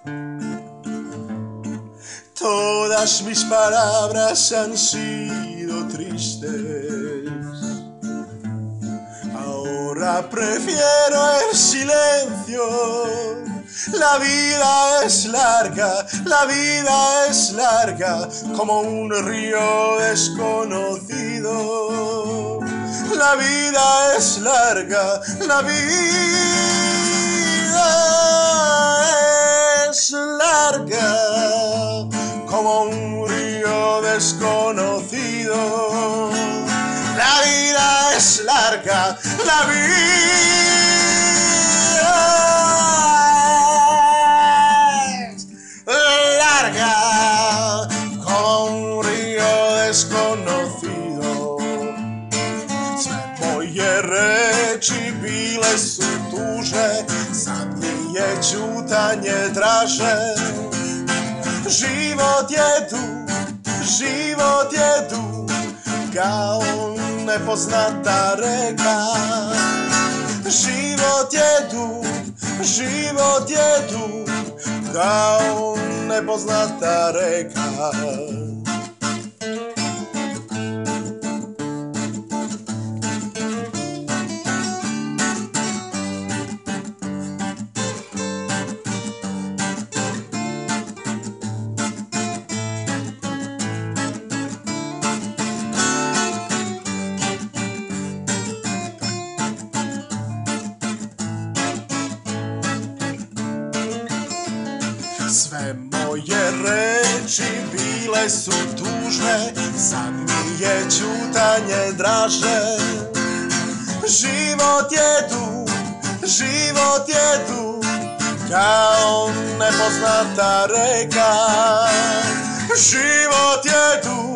Todas mis palabras han sido tristes. Ahora prefiero el silencio. La vida es larga, la vida es larga, como un río desconocido. La vida es larga, la vida es larga, como un río desconocido. La vida es larga, la vida es larga, como un río desconocido. Moje reči bile su tužne, sad mi je ćutanje draže. Život je dug, kao nepoznata reka. Život je dug, kao nepoznata reka. Sve moje reči bile su tužne, sad mi je ćutanje draže. Život je dug, kao nepoznata reka. Život je dug,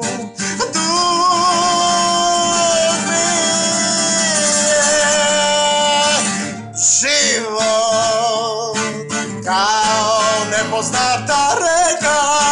život kao nepoznata reka.